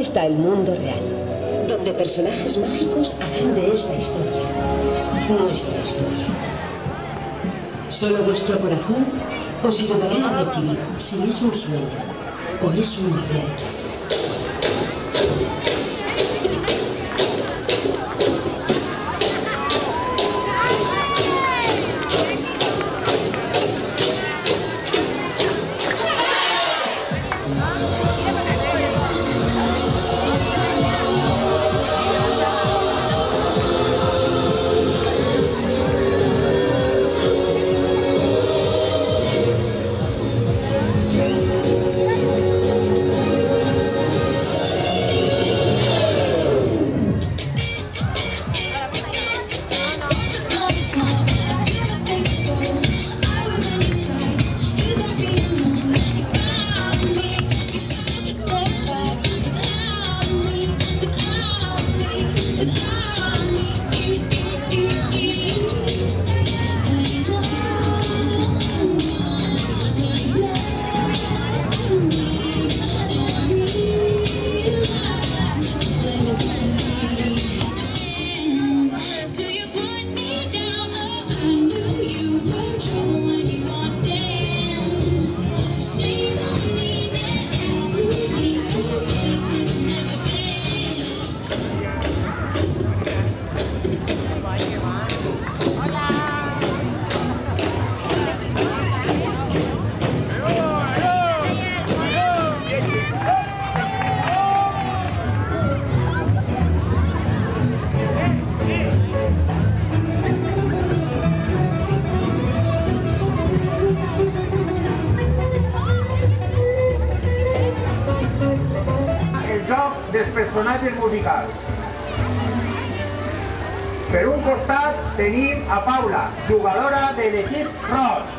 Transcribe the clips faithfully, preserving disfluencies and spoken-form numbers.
está el mundo real, donde personajes mágicos harán de esta historia nuestra historia. Solo vuestro corazón os ayudará a decidir si es un sueño o es una realidad. dels personatges musicals. Per un costat tenim a Paula, jugadora de l'equip roig.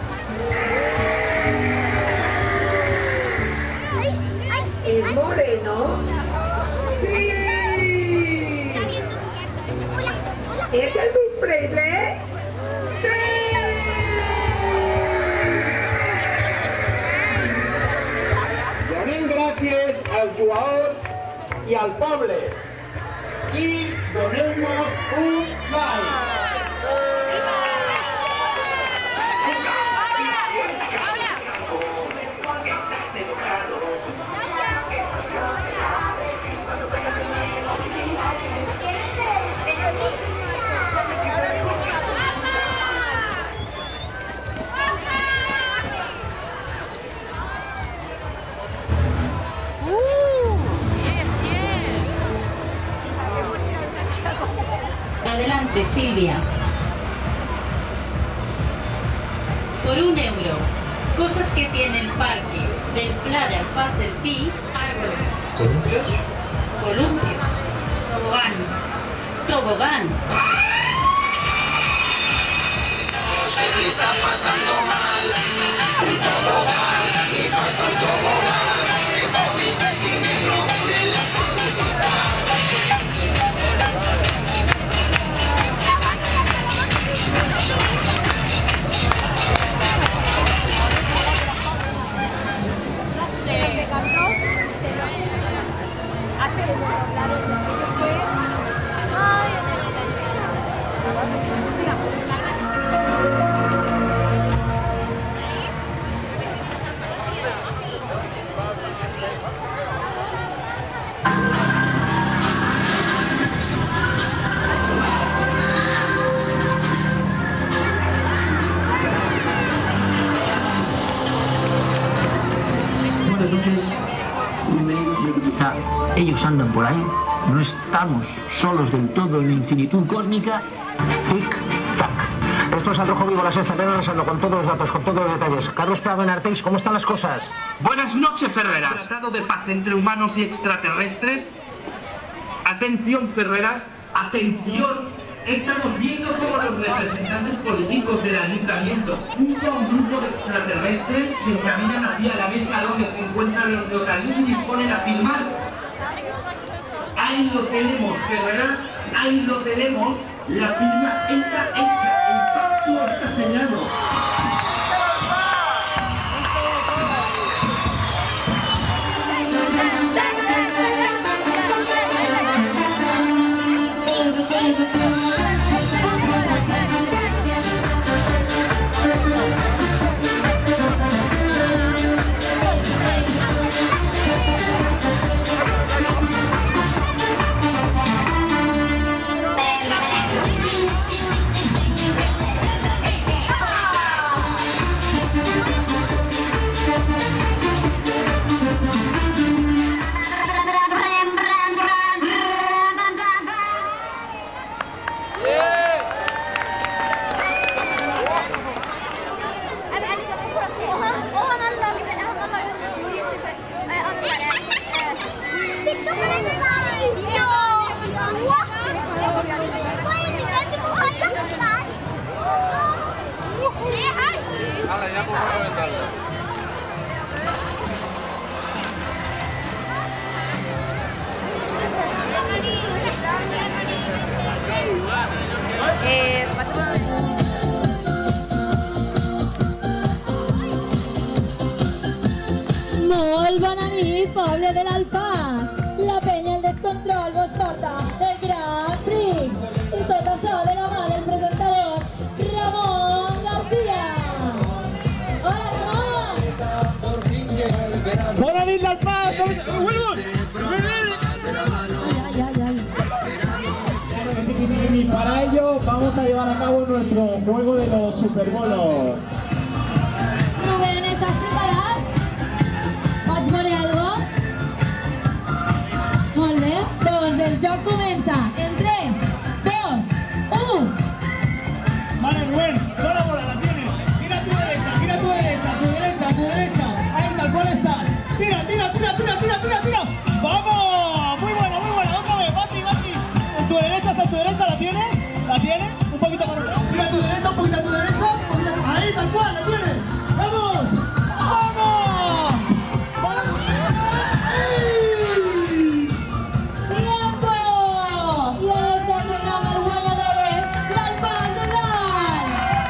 ¿Es moreno? ¡Sí! ¿Es Elvis Presley? ¡Sí! Donem gràcies als jugadors i al poble. I doneu-nos un like. Adelante, Silvia. Por un euro, cosas que tiene el parque del Playa Paz del Pi, árbol. ¿Columpios? Columpios. Tobogán. Tobogán. Sé que está pasando mal. Un tobogán, me falta un tobogán. El Bobby tienes nombre en la felicidad. Buenas noches, bienvenidos. Quizá ellos andan por ahí, no estamos solos del todo en la infinitud cósmica. Tic-tac. Esto es Al Rojo Vivo, la sexta, regresando con todos los datos, con todos los detalles. Carlos Prado en Arteis, ¿cómo están las cosas? Buenas noches, Ferreras. Tratado de paz entre humanos y extraterrestres. Atención, Ferreras, atención. Estamos viendo cómo los representantes políticos del ayuntamiento, junto a un grupo de extraterrestres, se encaminan hacia la mesa donde se encuentran los locales y disponen a filmar. Ahí lo tenemos, Ferreras, ahí lo tenemos. La firma está hecha, el pacto está sellado. Eh, Molt bona nit, poble de l'Alfàs. La penya el descontrol vos porta el Gran Prix. I tot això de la mà del presentador Ramon García. Hola, Ramon! Bona nit, l'Alfàs! Ay, ay, ay. Y para ello vamos a llevar a cabo nuestro juego de los superbolos. Rubén, ¿estás preparat? Pots veure alguna cosa? Molt bé, doncs el joc comença en tres, dos, u. Vale, Rubén, toda la bola la tienes. Tira a tu derecha, tira a tu derecha, a tu derecha, a tu derecha. Ahí tal cual estás. Tira, tira, tira, tira, tira, tira, tira. ¡Vamos! Muy buena, muy buena. Otra vez, Bati, Bati. En tu derecha, hasta tu derecha, ¿la tienes? ¿La tienes? Un poquito para atrás. Tira a tu derecha, un poquito a tu derecha, un poquito a tu... Ahí, tal cual, ¿la tienes? ¡Vamos! ¡Vamos! ¡Vamos! Tiempo! I este programa el guanyador és l'Alfàs de Dalt.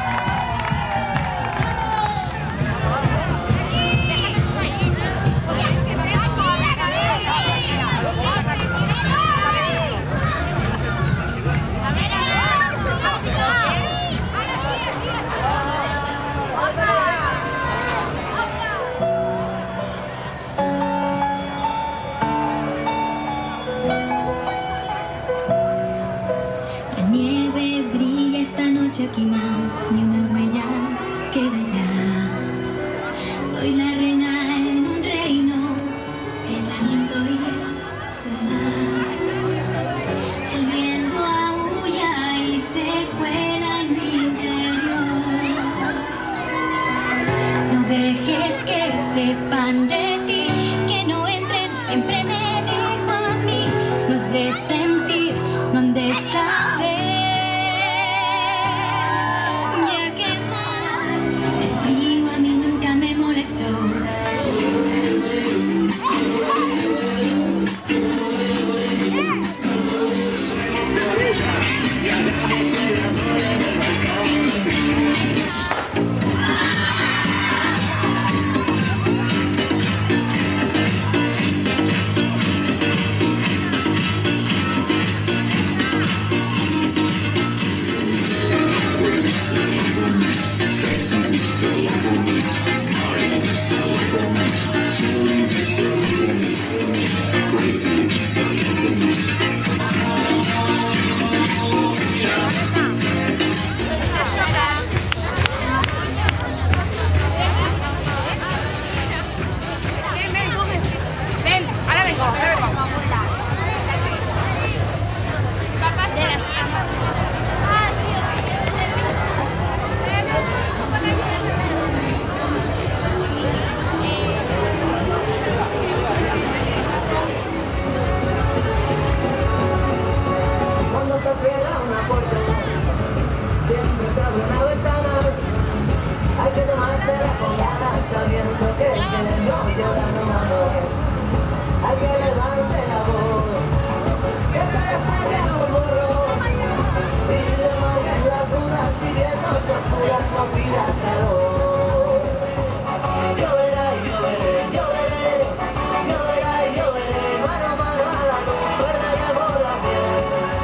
La nieve brilla esta noche aquí más, ni una huella queda ya. Soy la reina en un reino de aislamiento y soledad. El viento aúlla y se cuela en mi interior. No dejes que sepan de ti, que no entren, siempre me dijo a mí. No has de sentir, no han de saber. Ya que más, el frío a mí nunca me molestó. ven, ahora vengo, ahora vengo. Cuando se cierra una puerta, siempre se abre una ventana. Hay que tomársela con ganas, sabiendo que el que no llora no mama. Hay que levante la voz, que se le salga un morro. Y le marquen las dudas, siguiendo su oscura no pida calor. Lloverá y lloveré, lloveré, lloverá y lloveré, mano a mano a la luz, perderé por la piel.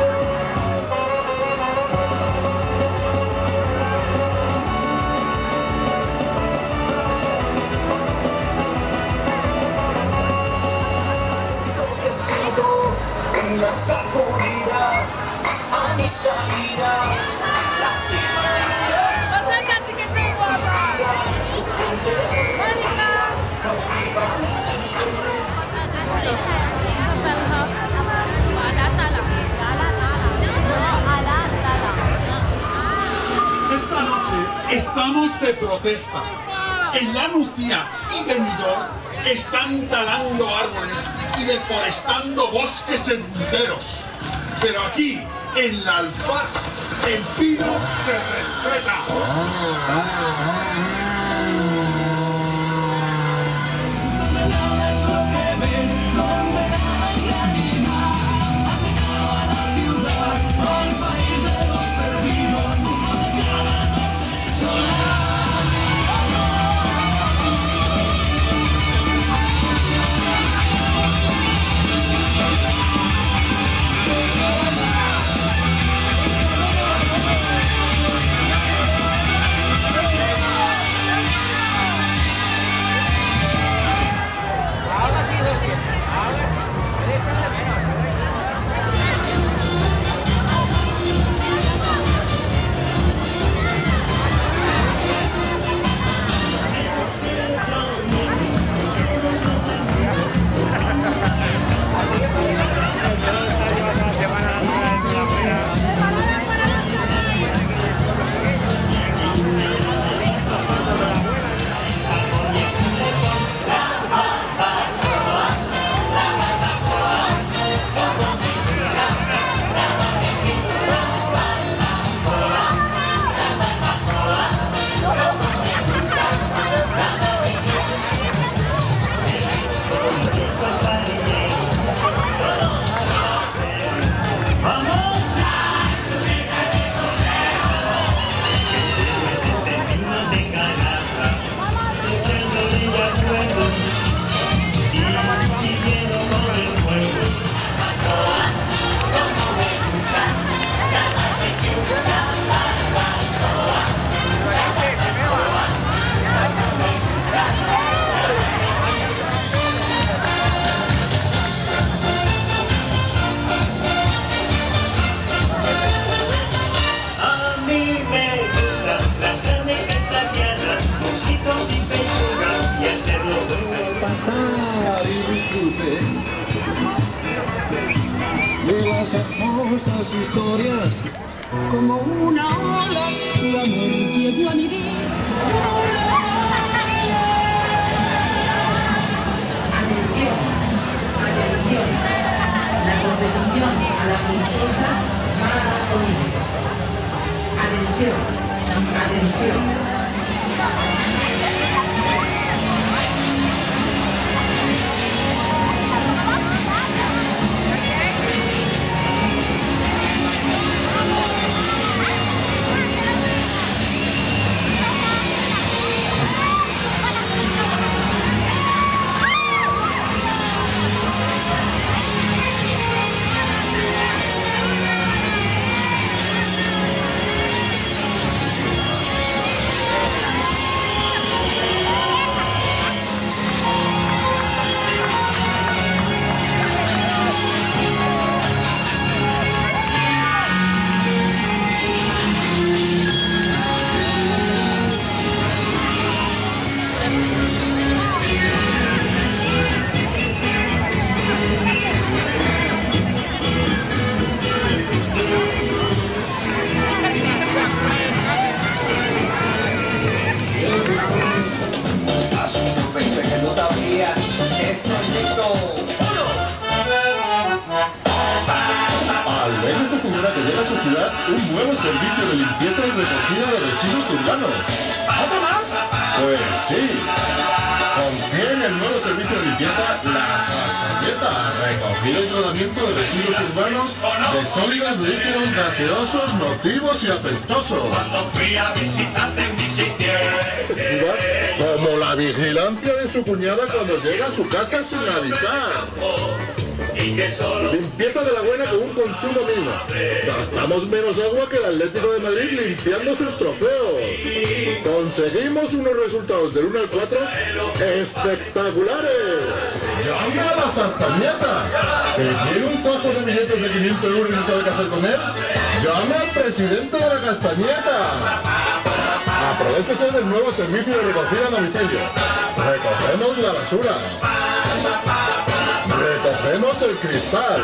En la sacudida a mis salidas, las semanas su punto cautiva mis sensores. Esta noche estamos de protesta. En La Nucía y Benidorm están talando árboles y deforestando bosques enteros. Pero aquí, en la Alfàs, el pino se respeta. maravillosas historias. Como una ola, tu amor llegó a mi vida. Atención, atención. La competición a la princesa va a comienzo. Atención, atención. Al ver a esa señora que llega a su ciudad, un nuevo servicio de limpieza y recogida de residuos urbanos. ¿Otro más? Pues sí. Confía en el nuevo servicio de limpieza La Sastañeta, recogida y tratamiento de residuos urbanos de sólidos, líquidos, gaseosos, nocivos y apestosos. Efectiva como la vigilancia de su cuñada cuando llega a su casa sin avisar. Limpieza de la buena con un consumo mínimo. Gastamos menos agua que el Atlético de Madrid limpiando sus trofeos. Conseguimos unos resultados del uno al cuatro espectaculares. ¡Llame a La Sastañeta! ¿Que tiene un fajo de billetes de quinientos euros y no sabe qué hacer con él? ¡Llame al presidente de La Castañeta! Aprovechese del nuevo servicio de recogida a domicilio. Recogemos la basura. Recogemos el cristal.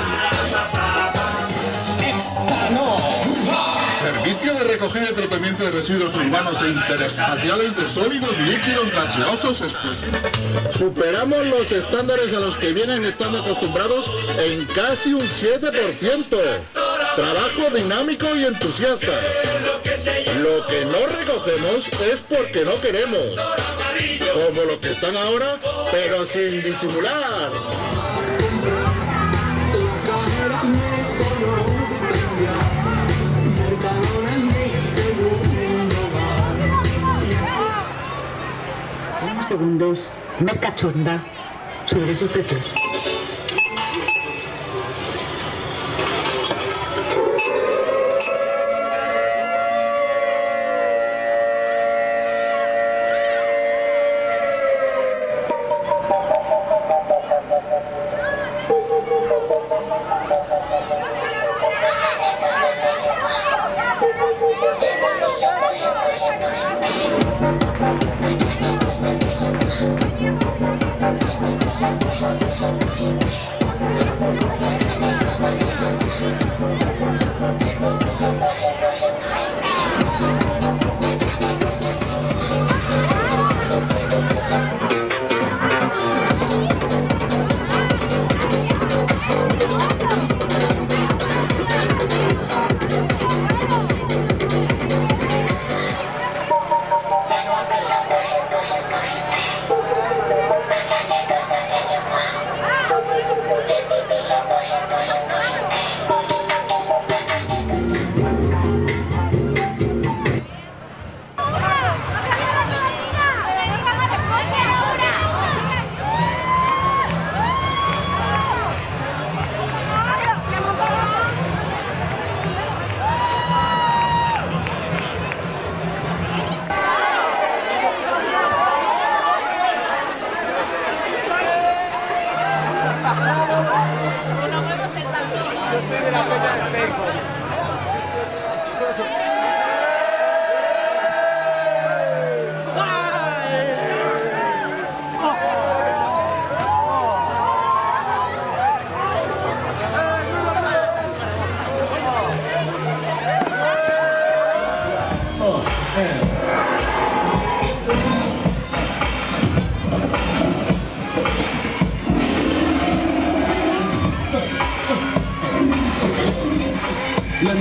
Servicio de recogida y tratamiento de residuos urbanos e interespaciales de sólidos, líquidos, gaseosos, explosivos. Superamos los estándares a los que vienen estando acostumbrados en casi un siete por ciento. Trabajo dinámico y entusiasta. Lo que no recogemos es porque no queremos. Como lo que están ahora, pero sin disimular. Unos segundos, Mercachonda, sobre sus precios.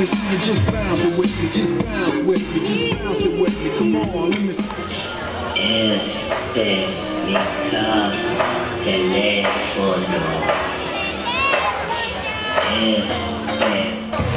me see you just bounce it with me, just bounce with me, just bounce it with me. Come on, let me see. Este, mi casa, teléfono. Este.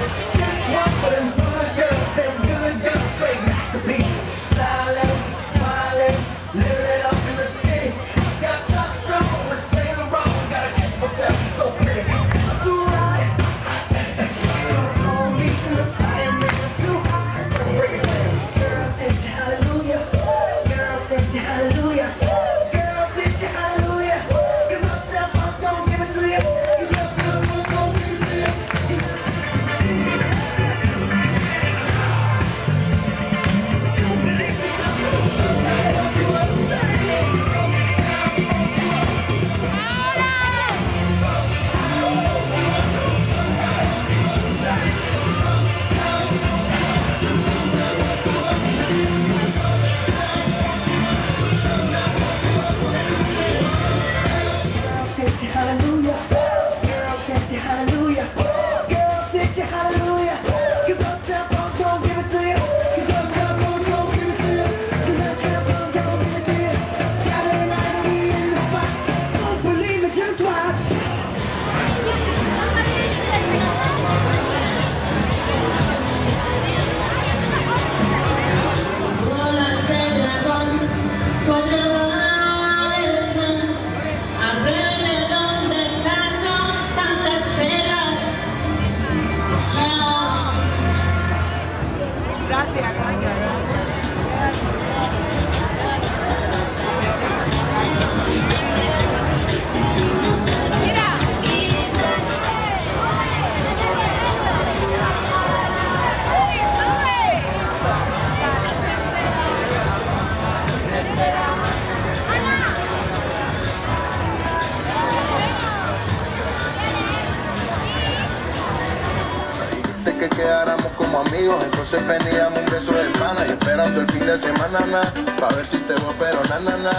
Que quedáramos como amigos, entonces veníamos un beso de pana y esperando el fin de semana, na, pa' ver si te voy, pero na, na, na.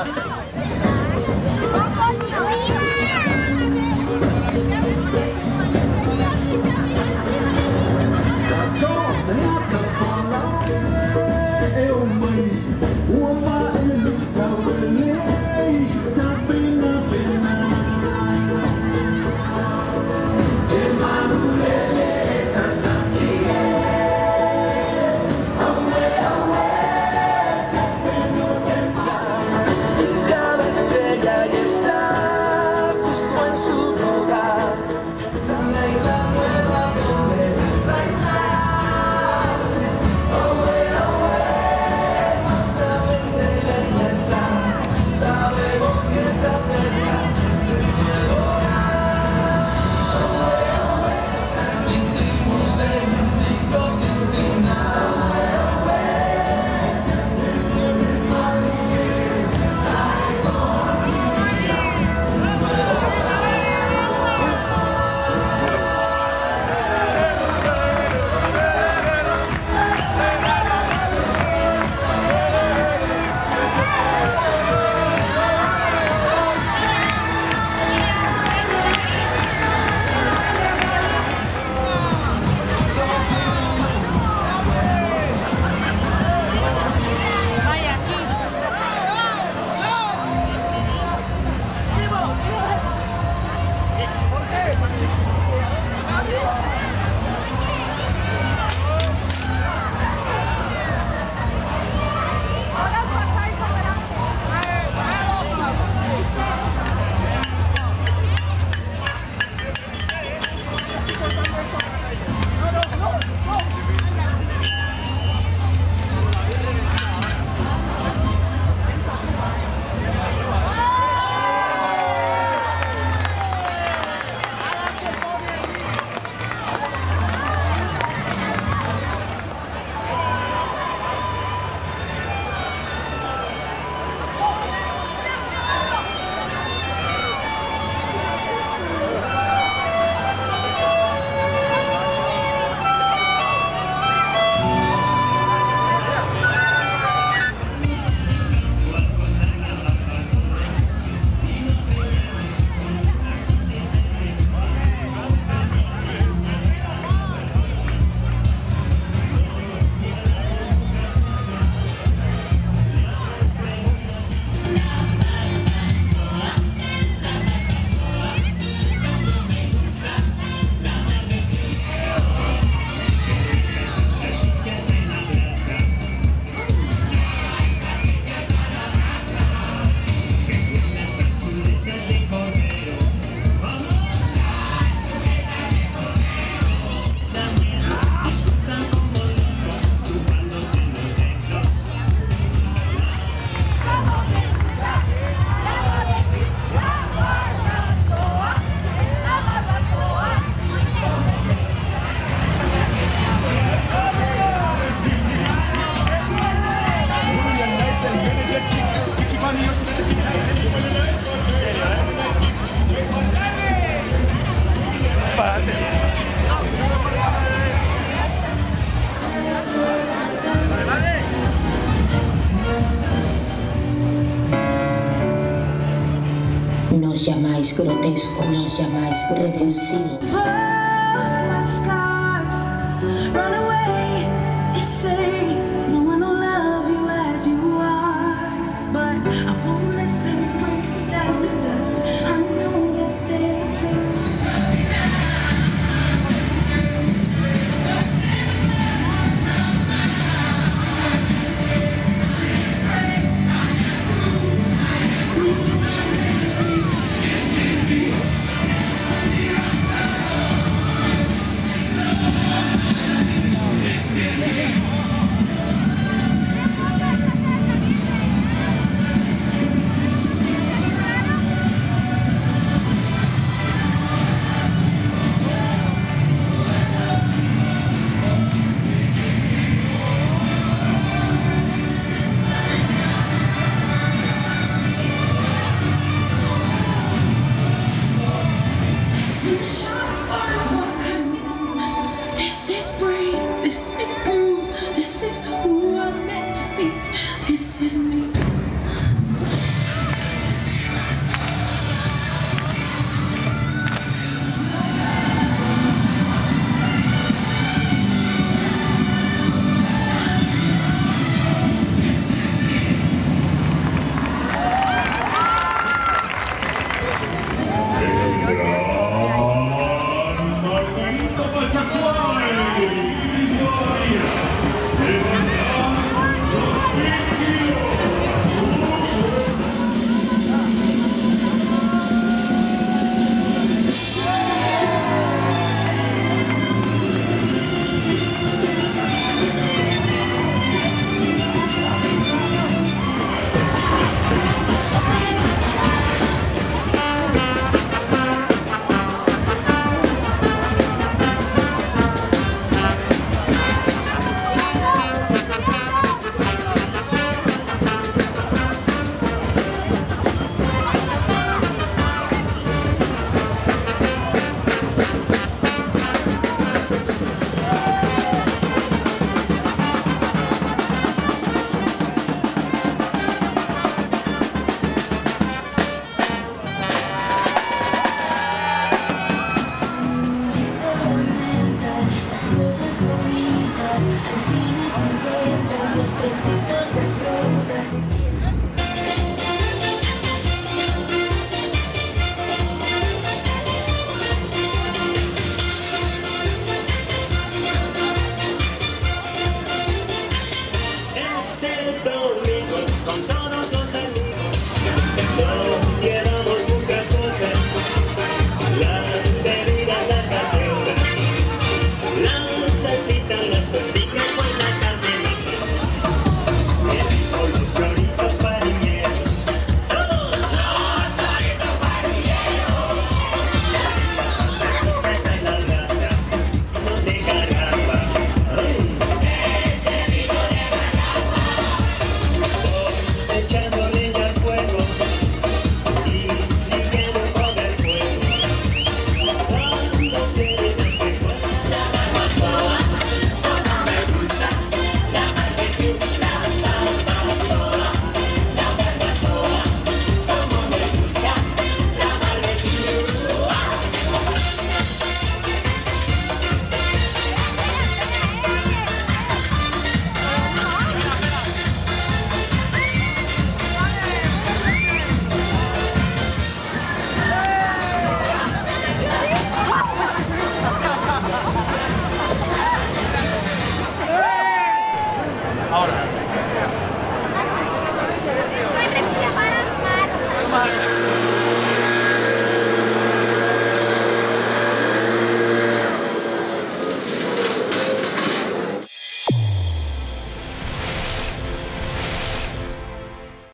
God. llamáis grotescos, nos llamáis repulsivos. Los trocitos de frutas.